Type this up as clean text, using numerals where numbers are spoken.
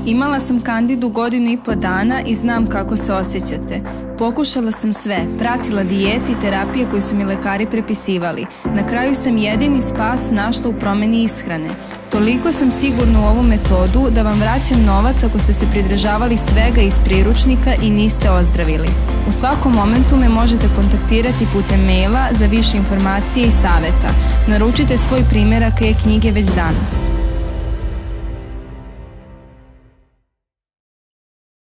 Imala sam kandidu 1,5 godina i znam kako se osjećate. Pokušala sam sve, pratila dijete i terapije koje su mi lekari prepisivali. Na kraju sam jedini spas našla u promeni ishrane. Toliko sam sigurna u ovu metodu da vam vraćam novac ako ste se pridržavali svega iz priručnika i niste ozdravili. U svakom momentu me možete kontaktirati putem maila za više informacije i saveta. Naručite svoj primjerak e-knjige već danas.